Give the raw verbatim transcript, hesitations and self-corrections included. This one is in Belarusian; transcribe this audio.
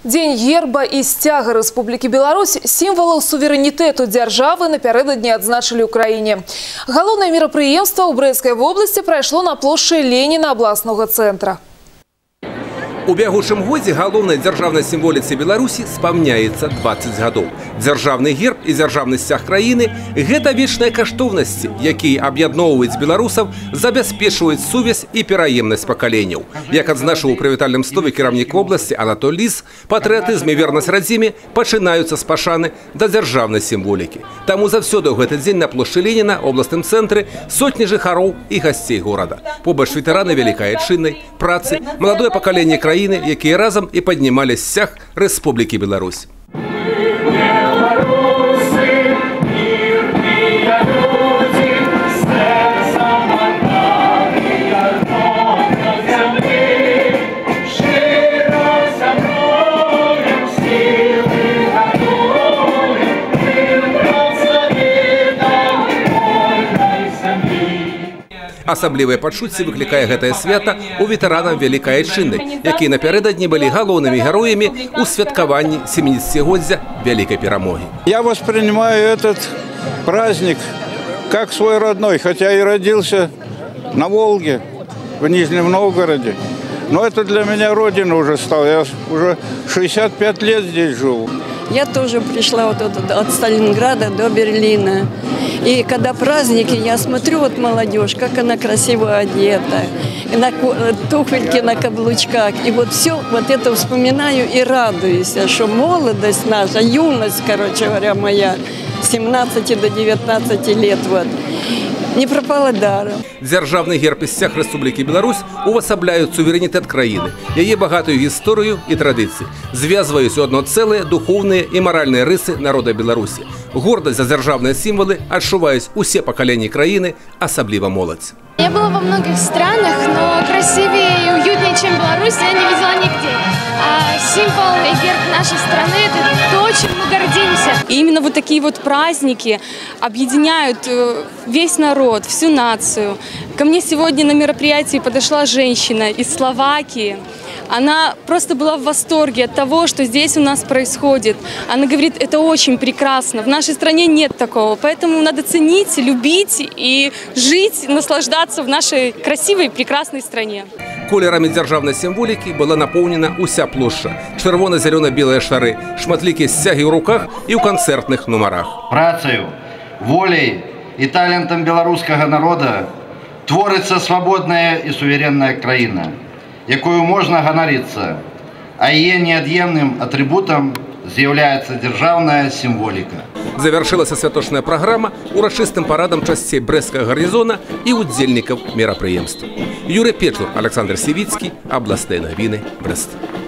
Дзень герба і сцяга Рэспублікі Беларусь сімвалаў суверэнітэту дзяржавы напярэдадні адзначылі ў краіне. Галоўнае мерапрыемства ў Брэсцкай вобласці прайшло на плошчы Леніна абласнога цэнтра. У бягучым годзе галоўнай дзяржаўнай сімволіцы Беларусі спамняецца дваццаць гадоў. Дзяржаўны герб і дзяржаўны сцяг краіны – гэта вечныя каштоўнасці, якія аб'ядноўваюць беларусаў, забяспечваюць сувязь і пераемнасць пакаленняў. Як адзначыў у прывітальным слове кіраўнік вобласці Анатоль Ліс, патрыятызм і вернасць радзіме пачынаюцца з пашаны да дзяржаўнай сімволікі. Таму заўсёды ў гэты дзень на плошчы Леніна, областным цэнтры, сотні жыхароў і гасцей горада. Побач ветэраны Вялікай Айчыннай, працы, маладое пакаленне краіны, якія разам і паднімалі сцяг Рэспублікі Беларусь. Асаблівыя пачуцці выклікае гэтае свята у ветэранаў Вялікай Айчыннай, якія напярэдадні былі галоўнымі героямі ў святкаванні семидесятилетия Вялікай перамоги. Я воспринимаю этот праздник как свой родной, хотя и родился на Волге, в Нижнем Новгороде. Но это для меня родина уже стала. Я уже шестьдесят пять лет здесь живу. Я тоже пришла вот от Сталинграда до Берлина. И когда праздники, я смотрю, вот молодежь, как она красиво одета, на туфельки на каблучках. И вот все вот это вспоминаю и радуюсь, что молодость наша, юность, короче говоря, моя, с семнадцати до девятнадцати лет, вот, не пропала даром. Дзяржаўны герб і сцяг Рэспублікі Беларусь увасабляюць суверэнітэт краіны, яе багатую гісторыю і традыцыі, звязваюць у адно цэлае духоўныя і маральныя рысы народа Беларусі. Гордасць за дзяржаўныя сімвалы адчуваюць усе пакаленні краіны, асабліва моладзь. Я была во многих странах, но красивее и уютнее, чем Беларусь, я не видела нигде. А символ и герб нашей страны – это то, чем мы гордимся. И именно вот такие вот праздники объединяют весь народ, всю нацию. Ко мне сегодня на мероприятии подошла женщина из Словакии. Она просто была в восторге от того, что здесь у нас происходит. Она говорит, это очень прекрасно. В нашей стране нет такого. Поэтому надо ценить, любить и жить, наслаждаться в нашей красивой, прекрасной стране. Колерамі дзяржаўнай сімволікі была напоўнена уся плошча. Чырвона-зялёна-белыя шары, шматлікія сцягі ў руках і ў канцэртных нумарах. Працаю, воляй і талентам беларускага народа творыцца свабодная і суверенная краіна, якую можна ганарыцца, а яе неад'емным атрыбутам з'яўляецца дзяржаўная сімволіка. Завяршылася святочная праграма урачыстым парадам часцей Брэсцкага гарнізона і удзельнікаў мерапрыемства. Юрый Печур, Александр Сівіцкі, абласныя навіны, Брэст.